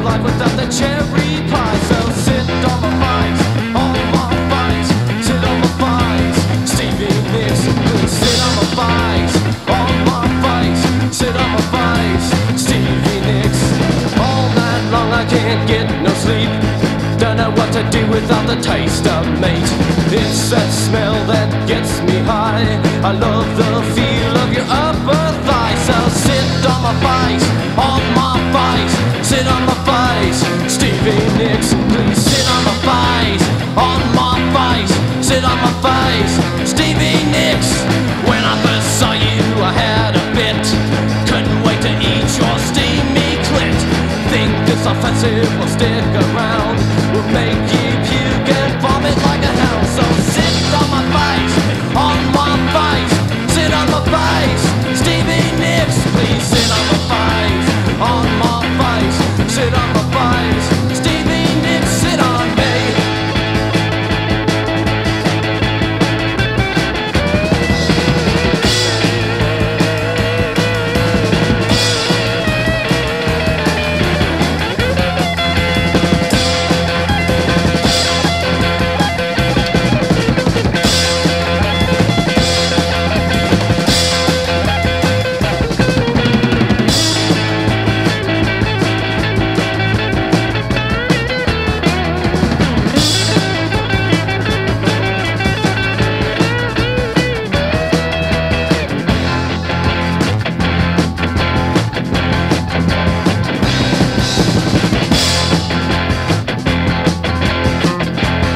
life without the cherry pie. So sit on my thighs, on my thighs, sit on my thighs. Stevie Nicks, please sit on my thighs, on my thighs, sit on my thighs. Stevie Nicks, all night long I can't get no sleep. Don't know what to do without the taste of meat. It's that smell that gets me high. I love the feel of your upper thigh. So sit on my thighs, on my thighs, sit on my thighs. Stevie Nicks, please sit on my thighs, on my thighs, sit on my thighs. Stevie Nicks, when I first saw you I had a fit. Couldn't wait to eat your steamy clit. Think it's offensive, will stick around, will make you puke and vomit like a hound. So sit on my thighs, on my thighs, sit on my thighs. Stevie Nicks, please sit on my thighs, on my thighs, sit on my thighs. Stevie Nicks, sit on me.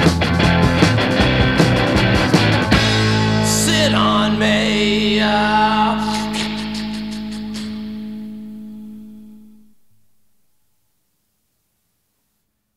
Sit on me.